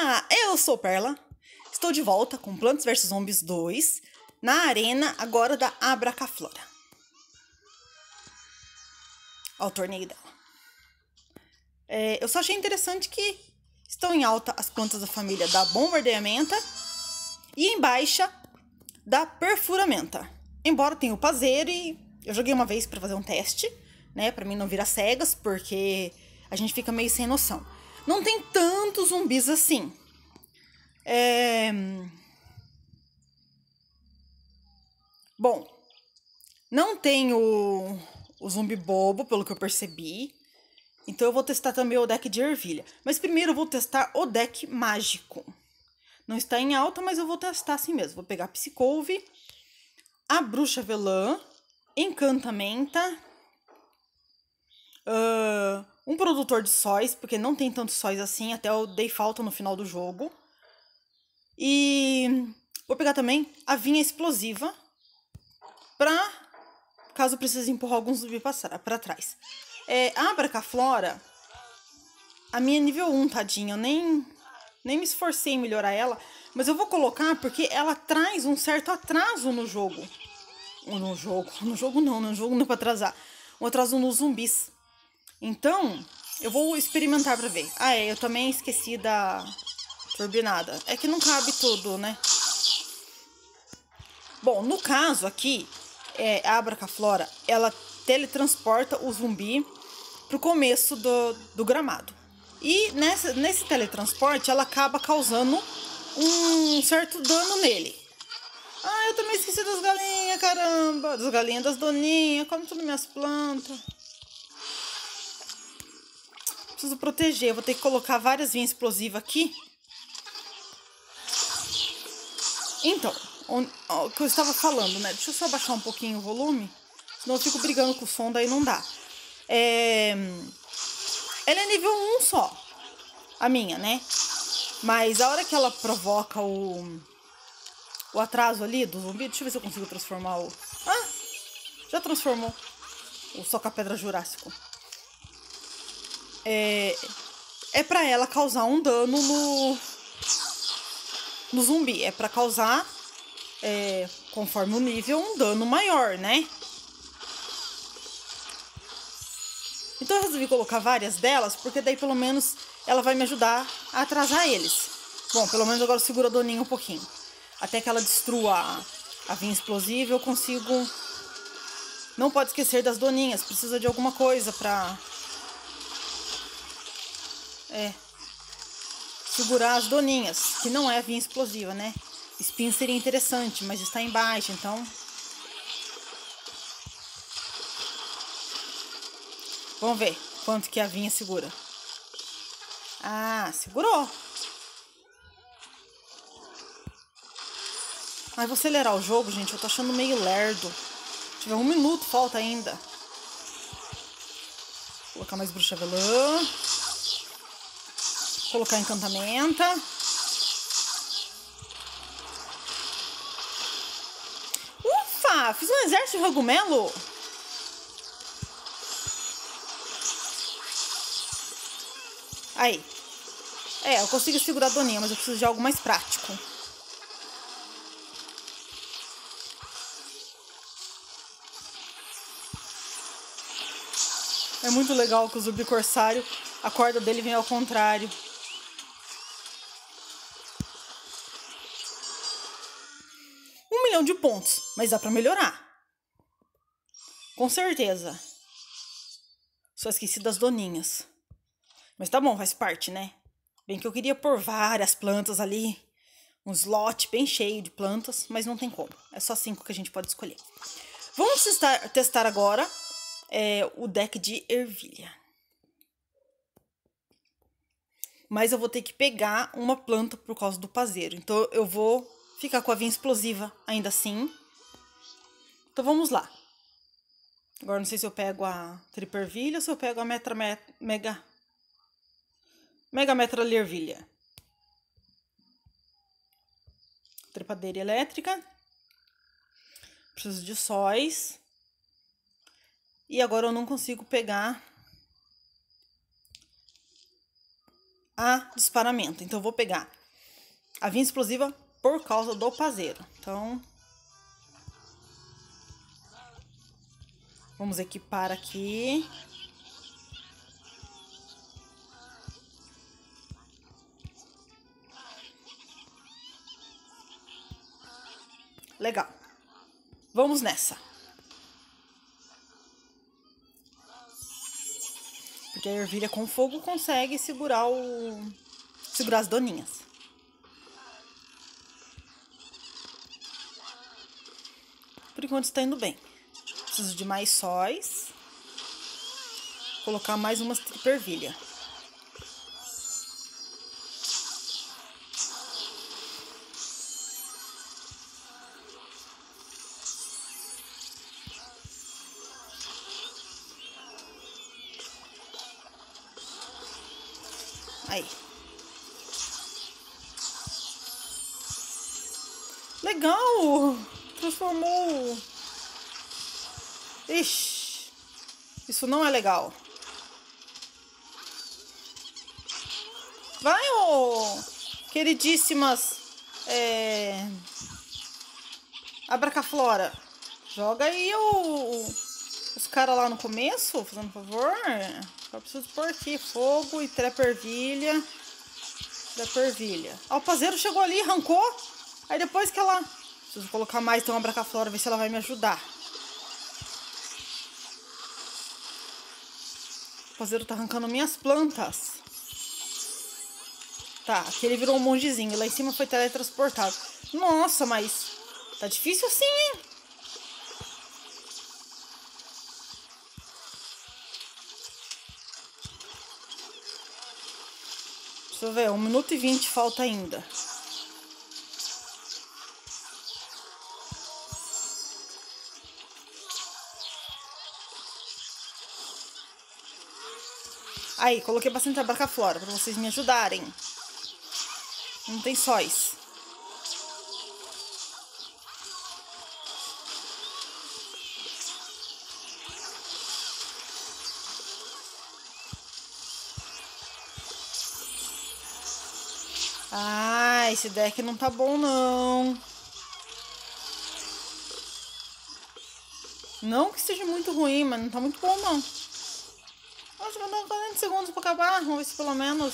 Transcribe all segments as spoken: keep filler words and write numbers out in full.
Olá, eu sou Perla. Estou de volta com Plants versus. Zombies dois na arena agora da Abracaflora. Olha o torneio dela. É, eu só achei interessante que estão em alta as plantas da família da Bombardeamenta e em baixa da Perfuramenta. Embora tenha o Pazeiro e eu joguei uma vez para fazer um teste, né, para mim não virar cegas, porque a gente fica meio sem noção. Não tem tantos zumbis assim. É... Bom, não tem o, o zumbi bobo, pelo que eu percebi. Então eu vou testar também o deck de ervilha. Mas primeiro eu vou testar o deck mágico. Não está em alta, mas eu vou testar assim mesmo. Vou pegar a Psicouve, a Bruxa Velã, Encantamenta, uh, um produtor de sóis, porque não tem tantos sóis assim, até eu dei falta no final do jogo. E vou pegar também a Vinha Explosiva, pra caso precise empurrar alguns zumbis para trás. É, a Abracaflora, a minha é nível um, tadinha, eu nem, nem me esforcei em melhorar ela, mas eu vou colocar porque ela traz um certo atraso no jogo. No jogo, no jogo não, no jogo não é pra atrasar. Um atraso nos zumbis. Então, eu vou experimentar pra ver. Ah, é, eu também esqueci da turbinada. É que não cabe tudo, né? Bom, no caso aqui, é, a Abracaflora, ela teletransporta o zumbi pro começo do, do gramado. E nessa, nesse teletransporte, ela acaba causando um certo dano nele. Ah, eu também esqueci das galinhas, caramba. Das galinhas, das doninhas, come tudo minhas plantas. Preciso proteger, eu vou ter que colocar várias vinhas explosivas aqui. Então, o que eu estava falando, né? Deixa eu só baixar um pouquinho o volume, senão eu fico brigando com o som, daí não dá. É... Ela é nível um só, a minha, né? Mas a hora que ela provoca o, o atraso ali do zumbi, deixa eu ver se eu consigo transformar o... Ah, já transformou o Soca-Pedra Jurássico. É, é pra ela causar um dano no, no zumbi, é pra causar... É, conforme o nível, um dano maior, né? Então eu resolvi colocar várias delas, porque daí pelo menos ela vai me ajudar a atrasar eles. Bom, pelo menos agora eu seguro a doninha um pouquinho. Até que ela destrua a, a vinha explosiva, eu consigo... Não pode esquecer das doninhas, precisa de alguma coisa pra... É... Segurar as doninhas, que não é a vinha explosiva, né? Spin seria interessante, mas está embaixo, então... Vamos ver quanto que a vinha segura. Ah, segurou. Mas vou acelerar o jogo, gente. Eu tô achando meio lerdo. Tiver um minuto, falta ainda. Vou colocar mais Bruxa Velã. Colocar Encantamenta. Ufa! Fiz um exército de Ragumelo. Aí. É, eu consigo segurar a doninha, mas eu preciso de algo mais prático. É muito legal que o zumbi corsário, a corda dele vem ao contrário. Um milhão de pontos, mas dá pra melhorar. Com certeza. Só esqueci das doninhas. Mas tá bom, faz parte, né? Bem que eu queria pôr várias plantas ali. Um slot bem cheio de plantas, mas não tem como. É só cinco que a gente pode escolher. Vamos testar, testar agora é, o deck de ervilha. Mas eu vou ter que pegar uma planta por causa do pazeiro. Então eu vou ficar com a vinha explosiva ainda assim. Então vamos lá. Agora não sei se eu pego a tripervilha ou se eu pego a metra, mega... Mega Metra Lervilha. Trepadeira elétrica. Preciso de sóis. E agora eu não consigo pegar a disparamento. Então eu vou pegar A vinha explosiva por causa do pazeiro. Então, vamos equipar aqui. Legal. Vamos nessa. Porque a ervilha com fogo consegue segurar o... segurar as doninhas. Por enquanto está indo bem. Preciso de mais sóis. Colocar mais umas tripervilha. Aí. Legal! Transformou. Ixi. Isso não é legal. Vai, ô... queridíssimas... É... Abracaflora. Joga aí o... os caras lá no começo, fazendo favor. Só preciso pôr aqui fogo e trepervilha. Trepervilha. Ó, o pazeiro chegou ali, arrancou. Aí depois que ela... Preciso colocar mais então a Abracaflora, ver se ela vai me ajudar. O pazeiro tá arrancando minhas plantas. Tá, aqui ele virou um mongezinho. Lá em cima foi teletransportado. Nossa, mas... tá difícil assim, hein? Deixa eu ver, um minuto e vinte falta ainda. Aí, coloquei bastante Abracaflora pra vocês me ajudarem. Não tem sóis. Ah, esse deck não tá bom, não. Não que seja muito ruim, mas não tá muito bom, não. Acho que dá quarenta segundos pra acabar. Vamos ver se pelo menos...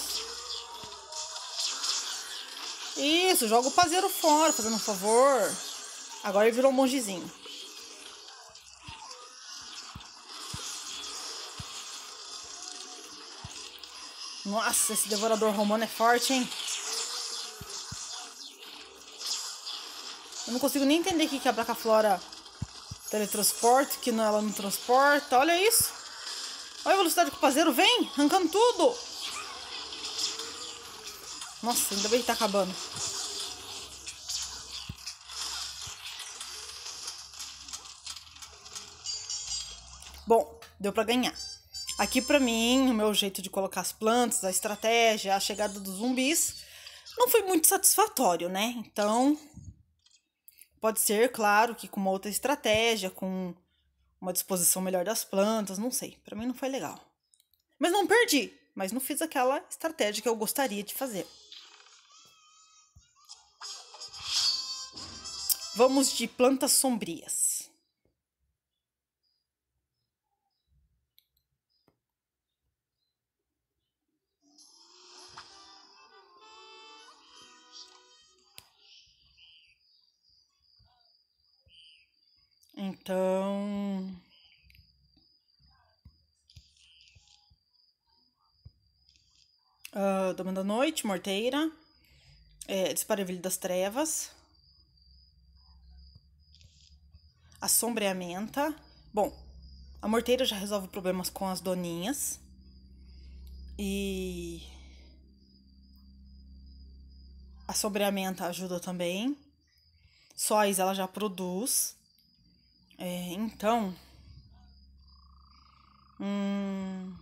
Isso, joga o pazeiro fora, fazendo um favor. Agora ele virou um mongezinho. Nossa, esse devorador romano é forte, hein? Eu não consigo nem entender o que que a Abracaflora teletransporta, que não, ela não transporta. Olha isso. Olha a velocidade que o pazeiro vem, arrancando tudo. Nossa, ainda bem que tá acabando. Bom, deu pra ganhar. Aqui pra mim, o meu jeito de colocar as plantas, a estratégia, a chegada dos zumbis, não foi muito satisfatório, né? Então, pode ser, claro, que com uma outra estratégia, com uma disposição melhor das plantas, não sei. Pra mim não foi legal. Mas não perdi, mas não fiz aquela estratégia que eu gostaria de fazer. Vamos de plantas sombrias. Então... Uh, Dama da Noite, Morteira, é, Disparevilho das Trevas, Assombreamenta. Bom, a Morteira já resolve problemas com as doninhas. E... Assombreamenta ajuda também. Sóis ela já produz. É, então... Hum...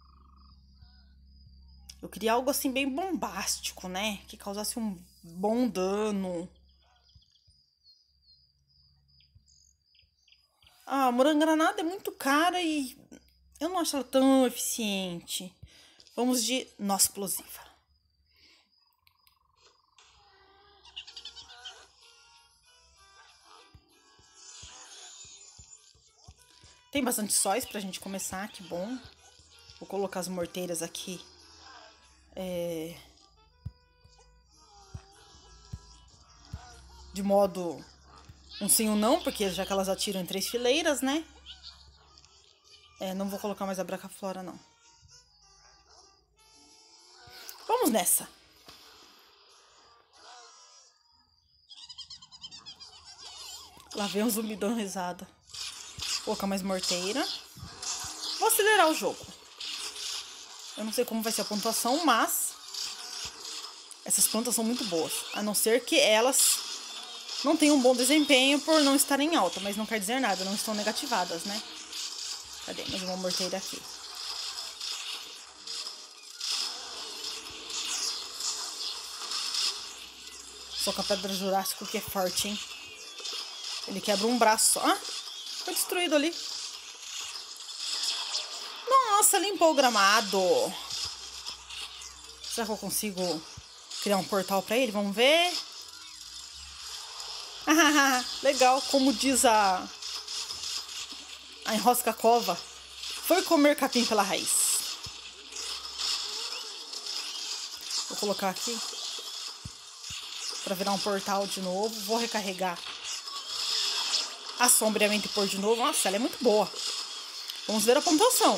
Eu queria algo assim bem bombástico, né? Que causasse um bom dano. Ah, a morangranada é muito cara e eu não acho ela tão eficiente. Vamos de noz explosiva. Tem bastante sóis pra gente começar, que bom. Vou colocar as morteiras aqui. É... De modo um sim ou não, porque já que elas atiram em três fileiras, né? É, não vou colocar mais a Bracaflora, não. Vamos nessa. Lá vem um zumbi dando risada. Vou colocar mais morteira. Vou acelerar o jogo. Eu não sei como vai ser a pontuação, mas essas plantas são muito boas. A não ser que elas não tenham um bom desempenho por não estarem em alta. Mas não quer dizer nada, não estão negativadas, né? Cadê? Mais uma morteira aqui. Só com a pedra jurássica que é forte, hein? Ele quebra um braço só. Ah, foi destruído ali. Nossa, limpou o gramado. Será que eu consigo criar um portal pra ele? Vamos ver. Ah, legal. Como diz a... a Enrosca Cova. Foi comer capim pela raiz. Vou colocar aqui. Pra virar um portal de novo. Vou recarregar a sombreamento e pôr de novo. Nossa, ela é muito boa. Vamos ver a pontuação.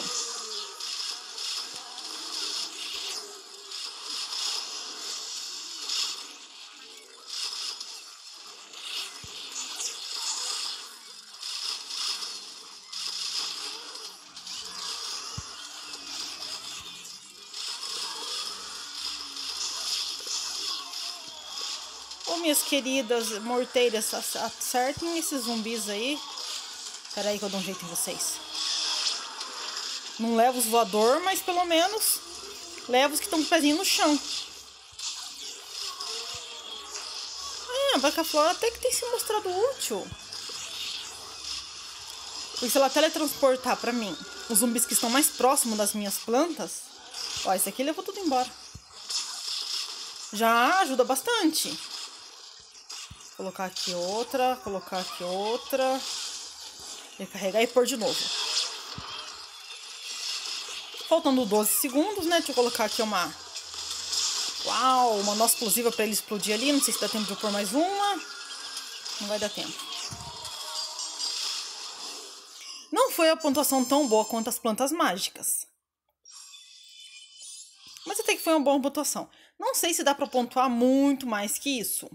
Ô, minhas queridas morteiras, acertem esses zumbis aí. Pera aí que eu dou um jeito em vocês. Não levo os voador, mas pelo menos levo os que estão com o pezinho no chão. Ah, a Bracaflora até que tem se mostrado útil. Porque se ela teletransportar pra mim os zumbis que estão mais próximos das minhas plantas... Ó, esse aqui levou tudo embora. Já ajuda bastante. Colocar aqui outra, colocar aqui outra. Recarregar e pôr de novo. Faltando doze segundos, né? Deixa eu colocar aqui uma... Uau, uma nó explosiva pra ele explodir ali. Não sei se dá tempo de eu pôr mais uma. Não vai dar tempo. Não foi a pontuação tão boa quanto as plantas mágicas. Mas até que foi uma boa pontuação. Não sei se dá pra pontuar muito mais que isso.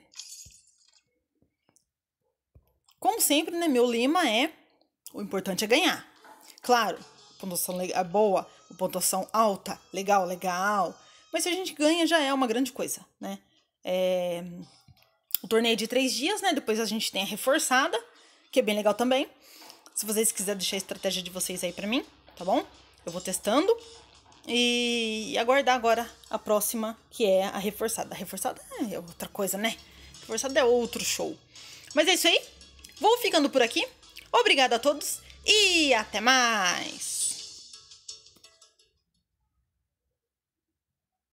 Como sempre, né, meu lema é, o importante é ganhar. Claro, pontuação é boa, pontuação alta, legal, legal. Mas se a gente ganha, já é uma grande coisa, né? É... O torneio é de três dias, né? Depois a gente tem a reforçada, que é bem legal também. Se vocês quiserem deixar a estratégia de vocês aí pra mim, tá bom? Eu vou testando. E aguardar agora a próxima, que é a reforçada. A reforçada é outra coisa, né? A reforçada é outro show. Mas é isso aí. Vou ficando por aqui. Obrigada a todos e até mais!